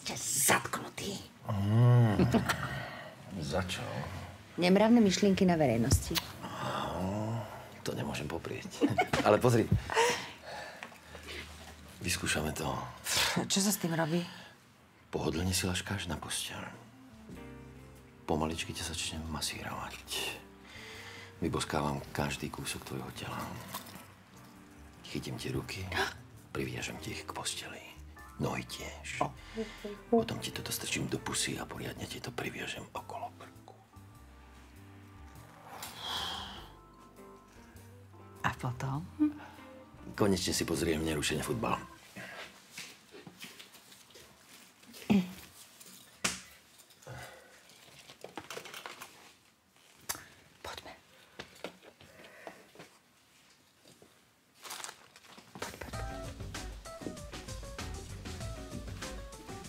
Ste zatknutý. Za čo? Nemravné myšlienky na verejnosti. To nemôžem poprieť. Ale pozri. Vyskúšame to. Čo sa s tým robí? Pohodlne si laškáš na posteľ. Pomaličky ťa začnem masírovať. Vyboskávam každý kúsok tvojho tela. Chytím ti ruky, priviažem ti ich k posteli. Nohy tiež. Potom ti toto strčím do pusy a poriadne ti to priviažem okolo krku. A potom? Konečne si pozriem nerušene futbal.